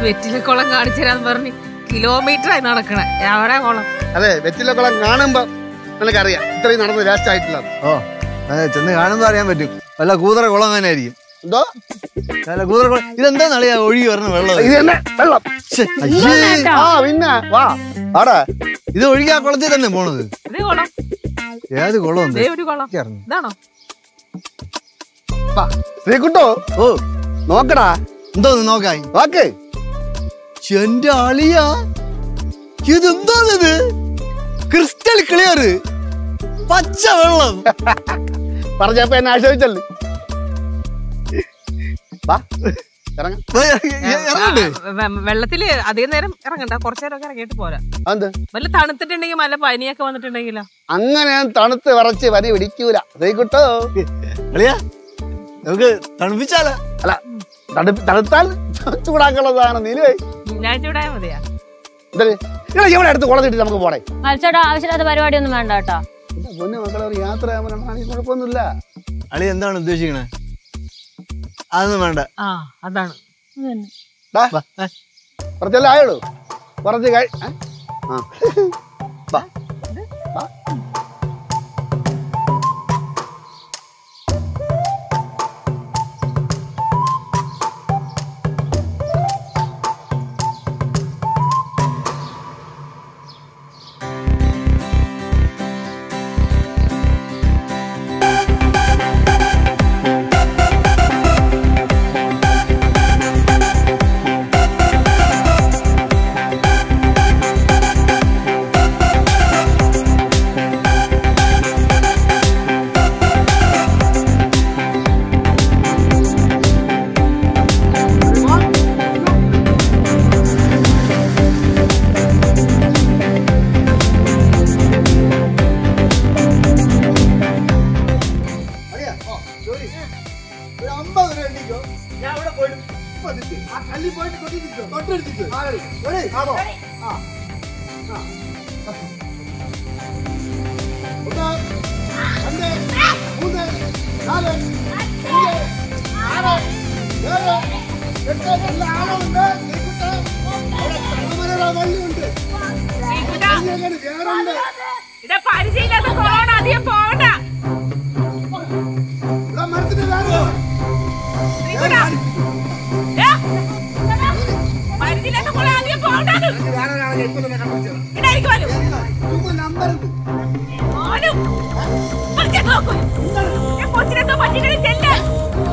വെറ്റിലക്കുളം കാണിച്ചു തരാന്ന് പറഞ്ഞ് കിലോമീറ്ററായി നടക്കണേ. എവിടെ കുളം? അതെ, വെറ്റിലക്കുളം കാണുമ്പോ നിനക്കറിയാം ഇത്രയും നടന്ന് വേസ്റ്റ് ആയിട്ടില്ല. ഓ ചെന്ന് കാണുമ്പോ അറിയാൻ പറ്റും. വല്ല കൂതറ കുളം അങ്ങനെ ആയിരിക്കും. എന്തോ കൂതറ കുളം? ഇതെന്താ നളിയാ ഒഴുകി വരണ വെള്ളം? ഇത് തന്നെ വെള്ളം. പിന്നെ വാ ആടാ, ഇത് ഒഴുകി ആ കുളത്തിൽ തന്നെ പോണത്. ഏത് കുളം? ഇതാണോ ശ്രീകുട്ടോ? ഓ നോക്കടാ. എന്തോന്ന് നോക്കായി? നോക്ക്. എന്റെ അളിയാ, ഇതെന്താണിത്? ക്രിസ്റ്റൽ ക്ലിയർ പച്ച വെള്ളം. പറഞ്ഞപ്പോ എന്നെ ആശ്രയിച്ചല്ലേ. വെള്ളത്തില് അധികം നേരം ഇറങ്ങണ്ട, കുറച്ചു നേരം ഇറങ്ങിയിട്ട് പോരാ. വല്ല തണുത്തിട്ടുണ്ടെങ്കിൽ നല്ല പനിയൊക്കെ വന്നിട്ടുണ്ടെങ്കിലോ? അങ്ങനെ തണുത്ത് വിറച്ച് പനി പിടിക്കൂല ശ്രീകുട്ടോ. അളിയാ നമുക്ക് തണുപ്പിച്ചാലോ? അല്ല, തണുത്താൽ ചൂടാക്കുള്ളതാണ്. നീലേ ഞാൻ ചൂടായ മതിയാ. ഇവിടെ അടുത്ത് കുളത്തിട്ട് നമുക്ക് പോണേ. ആവശ്യമില്ലാത്ത പരിപാടിയൊന്നും വേണ്ട കേട്ടോ. പൊന്നു മക്കളെ, ഒരു യാത്ര കുഴപ്പമൊന്നുമില്ല. അളി എന്താണ് ഉദ്ദേശിക്കണേ? അതൊന്നും വേണ്ട. അതാണ് കുറച്ചല്ലേ ആയുള്ളൂ, കുറച്ച് പരിചയമില്ലാത്ത കൊറോണ അധികം പോകണ്ട. കൊച്ചിനെന്തോ പറ്റികളി ചെല്ല.